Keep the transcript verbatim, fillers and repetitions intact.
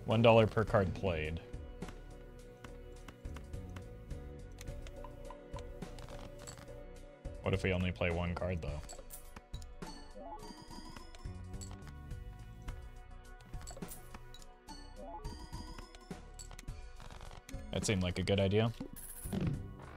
One dollar per card played. What if we only play one card, though? That seemed like a good idea.